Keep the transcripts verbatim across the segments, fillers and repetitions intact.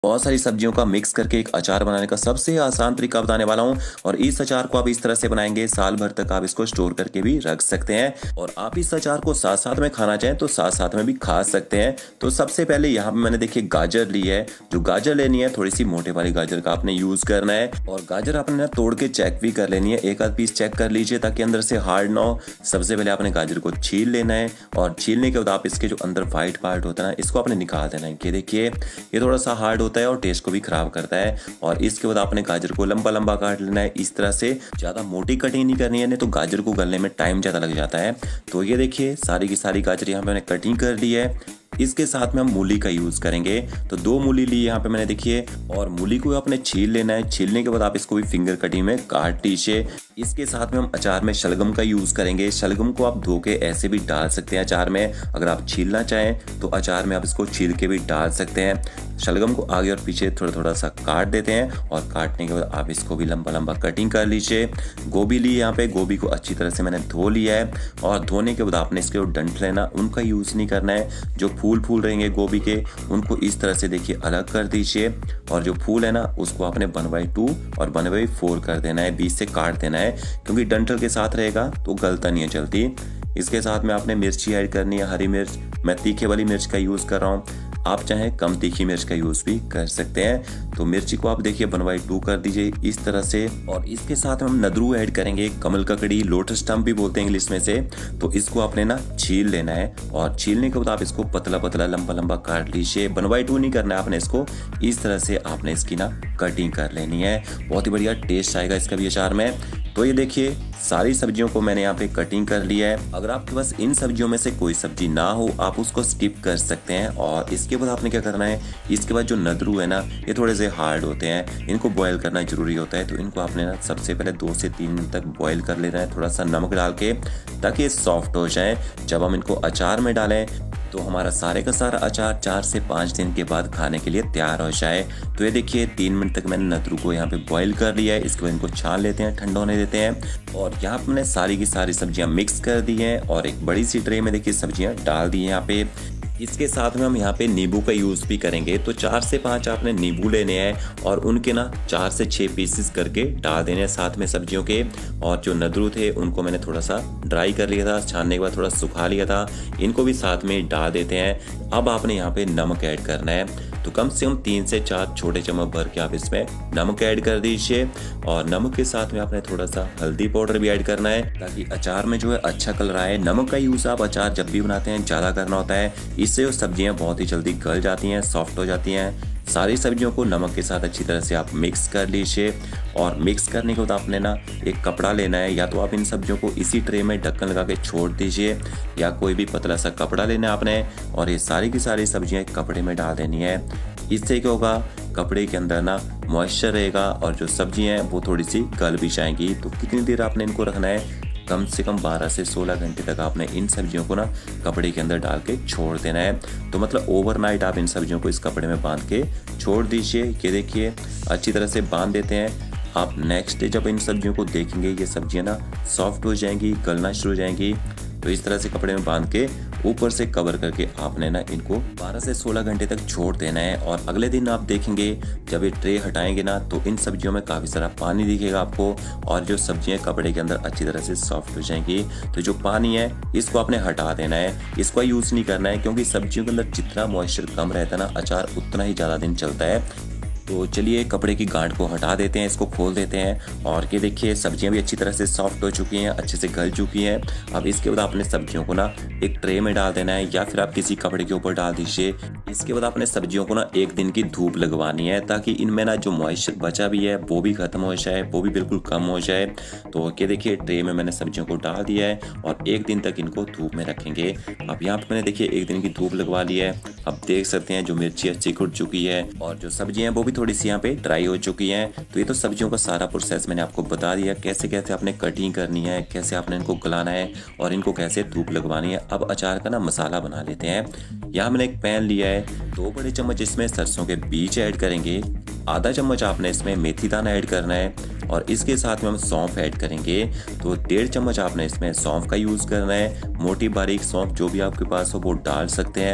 बहुत सारी सब्जियों का मिक्स करके एक अचार बनाने का सबसे आसान तरीका बताने वाला हूं। और इस अचार को आप इस तरह से बनाएंगे, साल भर तक आप इसको स्टोर करके भी रख सकते हैं। और आप इस अचार को साथ साथ में खाना चाहें तो साथ साथ में भी खा सकते हैं। तो सबसे पहले यहाँ पे मैंने देखिए गाजर ली है। जो गाजर लेनी है थोड़ी सी मोटे वाली गाजर का आपने यूज करना है। और गाजर आपने ना तोड़ के चेक भी कर लेनी है, एक आध पीस चेक कर लीजिए ताकि अंदर से हार्ड ना हो। सबसे पहले आपने गाजर को छील लेना है और छीलने के बाद आप इसके जो अंदर व्हाइट पार्ट होता है ना, इसको आपने निकाल देना है। ये देखिए ये थोड़ा सा हार्ड होता है और टेस्ट को भी खराब करता है। और इसके बाद आपने गाजर को लंबा लंबा काट लेना है इस तरह से। ज्यादा मोटी कटिंग नहीं करनी है, नहीं तो गाजर को गलने में टाइम ज्यादा लग जाता है। तो ये देखिए सारी की सारी गाजर यहाँ पे मैंने कटिंग कर ली है। इसके साथ में हम मूली का यूज करेंगे। तो दो मूली ली यहाँ पे मैंने देखिए, और मूली को आपने छील लेना है। छीलने के बाद आप इसको भी फिंगर कटिंग में काट लीजिए। इसके साथ में हम अचार में शलगम का यूज करेंगे। शलगम को आप धो के ऐसे भी डाल सकते हैं अचार में। अगर आप छीलना चाहें तो अचार में आप इसको छील के भी डाल सकते हैं। शलगम को आगे और पीछे थोड़ा थोड़ा सा काट देते हैं और काटने के बाद आप इसको भी लंबा लंबा कटिंग कर लीजिए। गोभी ली यहाँ पे, गोभी को अच्छी तरह से मैंने धो लिया है। और धोने के बाद आपने इसके जो डंठल है ना, उनका यूज नहीं करना है। जो फूल फूल रहेंगे गोभी के, उनको इस तरह से देखिए अलग कर दीजिए। और जो फूल है ना, उसको आपने वन बाई टू और वन बाई फोर कर देना है, बीच से काट देना है, क्योंकि डंठल के साथ रहेगा तो गलता नहीं है जल्दी। इसके साथ में आपने मिर्ची ऐड करनी है, हरी मिर्च। मैं तीखे वाली मिर्च का यूज कर रहा हूँ, आप चाहें कम तीखी मिर्च का यूज भी कर सकते हैं। तो मिर्ची को आप देखिए वन बाई टू कर दीजिए इस तरह से। और इसके साथ हम नदरू ऐड करेंगे, कमल ककड़ी, लोटस स्टम्प भी बोलते हैं इंग्लिश में से। तो इसको आपने ना छील लेना है और छीलने के बाद आप इसको पतला पतला लंबा लंबा काट लीजिए। वन बाई टू नहीं करना है आपने इसको, इस तरह से आपने इसकी ना कटिंग कर लेनी है। बहुत ही बढ़िया टेस्ट आएगा इसका भी अचार में। तो ये देखिए सारी सब्जियों को मैंने यहाँ पे कटिंग कर लिया है। अगर आपके पास इन सब्जियों में से कोई सब्जी ना हो आप उसको स्किप कर सकते हैं। और इसके बाद आपने क्या करना है, इसके बाद जो नदरू है ना, ये थोड़े से हार्ड होते हैं, इनको बॉयल करना जरूरी होता है। तो इनको आपने ना सबसे पहले दो से तीन मिनट तक बॉयल कर लेना है, थोड़ा सा नमक डाल के, ताकि ये सॉफ्ट हो जाए। जब हम इनको अचार में डालें तो हमारा सारे का सारा अचार चार से पाँच दिन के बाद खाने के लिए तैयार हो जाए। तो ये देखिए तीन मिनट तक मैंने नदरू को यहाँ पे बॉईल कर लिया है। इसके बाद इनको छान लेते हैं, ठंडा होने देते हैं। और यहाँ पे मैंने सारी की सारी सब्जियां मिक्स कर दी हैं और एक बड़ी सी ट्रे में देखिए सब्जियां डाल दी हैं यहाँ पे। इसके साथ में हम यहाँ पे नींबू का यूज भी करेंगे। तो चार से पांच आपने नींबू लेने हैं और उनके ना चार से छह पीसेस करके डाल देने हैं साथ में सब्जियों के। और जो नदरू थे उनको मैंने थोड़ा सा ड्राई कर लिया था, छानने के बाद थोड़ा सुखा लिया था, इनको भी साथ में डाल देते हैं। अब आपने यहाँ पे नमक ऐड करना है। तो कम से कम तीन से चार छोटे चम्मच भर के आप इसमें नमक ऐड कर दीजिए। और नमक के साथ में आपने थोड़ा सा हल्दी पाउडर भी ऐड करना है, ताकि अचार में जो है अच्छा कलर आए। नमक का यूज आप अचार जब भी बनाते हैं ज्यादा करना होता है, इससे वो सब्जियां बहुत ही जल्दी गल जाती हैं, सॉफ्ट हो जाती हैं। सारी सब्जियों को नमक के साथ अच्छी तरह से आप मिक्स कर लीजिए। और मिक्स करने के बाद आपने ना एक कपड़ा लेना है, या तो आप इन सब्जियों को इसी ट्रे में ढक्कन लगा के छोड़ दीजिए, या कोई भी पतला सा कपड़ा लेना है आपने और ये सारी की सारी सब्जियां एक कपड़े में डाल देनी है। इससे क्या होगा, कपड़े के अंदर ना मॉइस्चर रहेगा और जो सब्जियां हैं वो थोड़ी सी गल भी जाएंगी। तो कितनी देर आपने इनको रखना है, कम से कम बारह से सोलह घंटे तक आपने इन सब्जियों को ना कपड़े के अंदर डाल के छोड़ देना है। तो मतलब ओवरनाइट आप इन सब्जियों को इस कपड़े में बांध के छोड़ दीजिए। ये देखिए अच्छी तरह से बांध देते हैं। आप नेक्स्ट डे जब इन सब्जियों को देखेंगे, ये सब्जियां ना सॉफ्ट हो जाएंगी, गलना शुरू हो जाएंगी। तो इस तरह से कपड़े में बांध के ऊपर से कवर करके आपने ना इनको बारह से सोलह घंटे तक छोड़ देना है। और अगले दिन आप देखेंगे जब ये ट्रे हटाएंगे ना, तो इन सब्जियों में काफ़ी सारा पानी दिखेगा आपको और जो सब्जियां कपड़े के अंदर अच्छी तरह से सॉफ्ट हो जाएंगी। तो जो पानी है इसको आपने हटा देना है, इसको यूज़ नहीं करना है, क्योंकि सब्जियों के अंदर जितना मॉइस्चर कम रहता है ना, अचार उतना ही ज़्यादा दिन चलता है। तो चलिए कपड़े की गांठ को हटा देते हैं, इसको खोल देते हैं। और ये देखिए सब्जियां भी अच्छी तरह से सॉफ्ट हो चुकी हैं, अच्छे से गल चुकी हैं। अब इसके बाद आपने सब्जियों को ना एक ट्रे में डाल देना है, या फिर आप किसी कपड़े के ऊपर डाल दीजिए। इसके बाद आपने सब्जियों को ना एक दिन की धूप लगवानी है, ताकि इनमें ना जो मॉइस्चर बचा भी है वो भी खत्म हो जाए, वो भी बिल्कुल कम हो जाए। तो ये देखिए ट्रे में मैंने सब्जियों को डाल दिया है और एक दिन तक इनको धूप में रखेंगे। अब यहाँ पर मैंने देखिए एक दिन की धूप लगवा ली है। अब देख सकते हैं जो मिर्ची अच्छी कुट चुकी है और जो सब्जियां हैं वो भी थोड़ी सी यहाँ पे ड्राई हो चुकी हैं। तो ये तो सब्जियों का सारा प्रोसेस मैंने आपको बता दिया, कैसे कैसे आपने कटिंग करनी है, कैसे आपने इनको गलाना है और इनको कैसे धूप लगवानी है। अब अचार का ना मसाला बना लेते हैं। यहाँ मैंने एक पैन लिया है, दो बड़े चम्मच इसमें सरसों के बीज ऐड करेंगे, आधा चम्मच आपने इसमें मेथी दाना ऐड करना है और इसके साथ में हम सौंफ ऐड करेंगे। तो डेढ़ चम्मच आपने इसमें सौंफ का यूज़ करना है। मोटी बारीक सौंफ जो भी आपके पास हो वो डाल सकते हैं।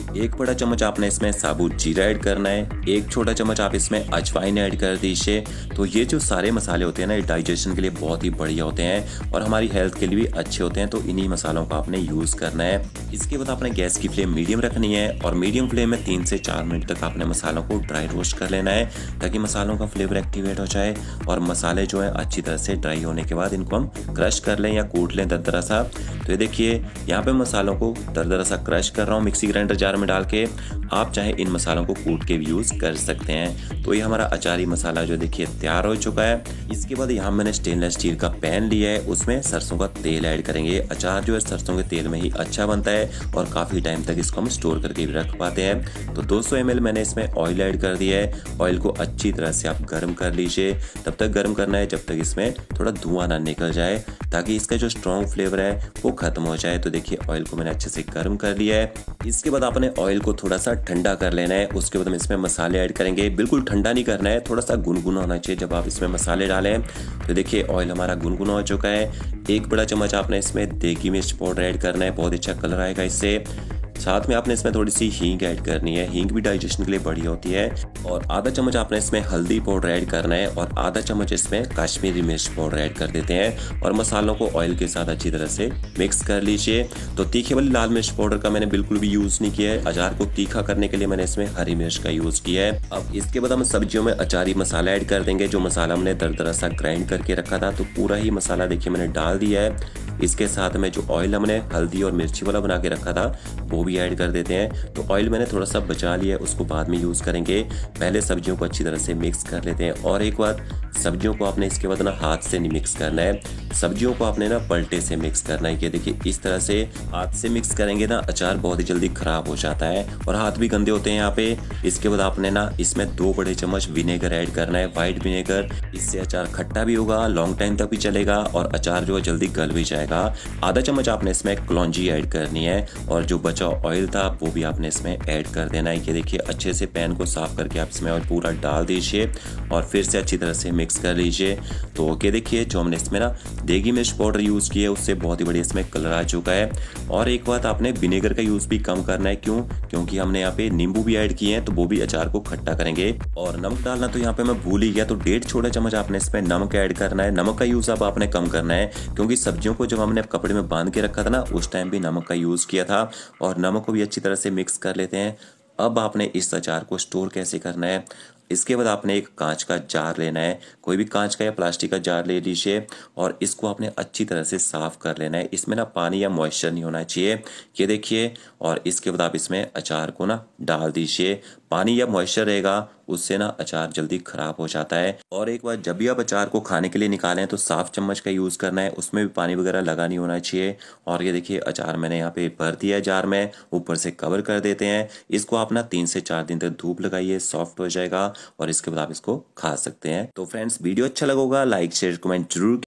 एक बड़ा चम्मच आपने इसमें साबुत जीरा ऐड करना है। एक छोटा चम्मच आप इसमें अजवाइन ऐड कर दीजिए। तो ये जो सारे मसाले होते हैं ना, ये डाइजेशन के लिए बहुत ही बढ़िया होते हैं और हमारी हेल्थ के लिए भी अच्छे होते हैं। तो इन्हीं मसालों का आपने यूज करना है। इसके बाद आपने गैस की फ्लेम मीडियम रखनी है और मीडियम फ्लेम में तीन से चार मिनट तक आपने मसालों को ड्राई रोस्ट कर लेना है, ताकि मसालों का फ्लेवर एक्टिवेट हो जाए और मसाले जो है अच्छी तरह से ड्राई होने के बाद इनको हम क्रश कर लें या कूट लें दरदरा सा। तो ये देखिए यहाँ पे मसालों को दरदरा सा क्रश कर रहा हूँ मिक्सी ग्राइंडर जार में डाल के। आप चाहे इन मसालों को कूट के भी यूज कर सकते हैं। तो ये हमारा अचारी मसाला जो देखिए तैयार हो चुका है। इसके बाद यहाँ मैंने स्टेनलेस स्टील का पैन लिया है, उसमें सरसों का तेल ऐड करेंगे। अचार जो है सरसों के तेल में ही अच्छा बनता है और काफी टाइम तक इसको हम स्टोर करके भी रख पाते हैं। तो दो सौ एम एल मैंने इसमें ऑयल ऐड कर दिया है। ऑयल को अच्छी तरह से आप गर्म कर लीजिए। तब तक गर्म करना है जब तक इसमें थोड़ा धुआं ना निकल जाए, ताकि इसका जो स्ट्रॉन्ग फ्लेवर है वो खत्म हो जाए। तो देखिए ऑयल को मैंने अच्छे से गर्म कर लिया है। इसके बाद आपने ऑयल को थोड़ा सा ठंडा कर लेना है। उसके बाद हम इसमें मसाले ऐड करेंगे। बिल्कुल ठंडा नहीं करना है, थोड़ा सा गुनगुना होना चाहिए जब आप इसमें मसाले डालें। तो देखिए ऑयल हमारा गुनगुना हो चुका है। एक बड़ा चम्मच आपने इसमें देगी मिर्च पाउडर ऐड करना है, बहुत अच्छा कलर आएगा इससे। साथ में आपने इसमें थोड़ी सी हींग ऐड करनी है, हींग भी डाइजेशन के लिए बढ़िया होती है। और आधा चम्मच आपने इसमें हल्दी पाउडर ऐड करना है और आधा चम्मच इसमें कश्मीरी मिर्च पाउडर ऐड कर देते हैं और मसालों को ऑयल के साथ अच्छी तरह से मिक्स कर लीजिए। तो तीखे वाली लाल मिर्च पाउडर का मैंने बिल्कुल भी यूज नहीं किया है। अचार को तीखा करने के लिए मैंने इसमें हरी मिर्च का यूज किया है। अब इसके बाद हम सब्जियों में अचारी मसाला ऐड कर देंगे। जो मसाला हमने दरदरा सा ग्राइंड करके रखा था, तो पूरा ही मसाला देखिए मैंने डाल दिया है। इसके साथ में जो ऑयल हमने हल्दी और मिर्ची वाला बना के रखा था वो भी ऐड कर देते हैं। तो ऑयल मैंने थोड़ा सा बचा लिया है, उसको बाद में यूज करेंगे। पहले सब्जियों को अच्छी तरह से मिक्स कर लेते हैं। और एक बार सब्जियों को आपने इसके बाद ना हाथ से नहीं मिक्स करना है, सब्जियों को आपने ना पलटे से मिक्स करना है। ये देखिए इस तरह से हाथ से मिक्स करेंगे ना, अचार बहुत ही जल्दी खराब हो जाता है और हाथ भी गंदे होते हैं यहाँ पे। इसके बाद आपने ना इसमें दो बड़े चम्मच विनेगर ऐड करना है, व्हाइट विनेगर। इससे अचार खट्टा भी होगा, लॉन्ग टाइम तक भी चलेगा और अचार जो है जल्दी गल भी जाएगा। आधा चम्मच आपने इसमें कलौंजी ऐड करनी है और जो बचा ऑयल था वो भी आपने इसमें ऐड कर देना है। ये देखिए अच्छे से पैन को साफ करके आप इसमें ऑयल पूरा डाल दीजिए और फिर से अच्छी तरह से मिक्स कर लीजिए। तो ये देखिए जो हमने इसमें ना देगी मिर्च पाउडर यूज किया है, उससे बहुत ही बढ़िया इसमें कलर आ चुका है। और एक बात आपने विनेगर का यूज भी कम करना है। क्यों? क्योंकि हमने यहाँ पे नींबू भी ऐड किए हैं, तो वो भी अचार को खट्टा करेंगे। और नमक डालना तो यहाँ पे मैं भूल ही गया, तो डेढ़ छोटा चम्मच आपने इसमें नमक ऐड करना है। नमक का यूज अब आपने कम करना है, क्योंकि सब्जियों को जब हमने कपड़े में बांध के रखा था ना, उस टाइम भी नमक का यूज किया था। और नमक को भी अच्छी तरह से मिक्स कर लेते हैं। अब आपने इस अचार को स्टोर कैसे करना है, इसके बाद आपने एक कांच का जार लेना है। कोई भी कांच का या प्लास्टिक का जार ले लीजिए और इसको आपने अच्छी तरह से साफ कर लेना है। इसमें ना पानी या मॉइस्चर नहीं होना चाहिए, ये देखिए। और इसके बाद आप इसमें अचार को ना डाल दीजिए। पानी या मॉइस्चर रहेगा उससे ना अचार जल्दी खराब हो जाता है। और एक बार जब भी आप अचार को खाने के लिए निकालें तो साफ चम्मच का यूज़ करना है, उसमें भी पानी वगैरह लगा नहीं होना चाहिए। और ये देखिए अचार मैंने यहाँ पे भर दिया है जार में, ऊपर से कवर कर देते हैं। इसको आप ना तीन से चार दिन तक धूप लगाइए, सॉफ्ट हो जाएगा और इसके बाद आप इसको खा सकते हैं। तो फ्रेंड्स वीडियो अच्छा लगा होगा लाइक शेयर कमेंट जरूर